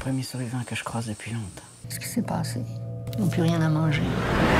premier survivant que je croise depuis longtemps. Ce qui s'est passé, ils n'ont plus rien à manger.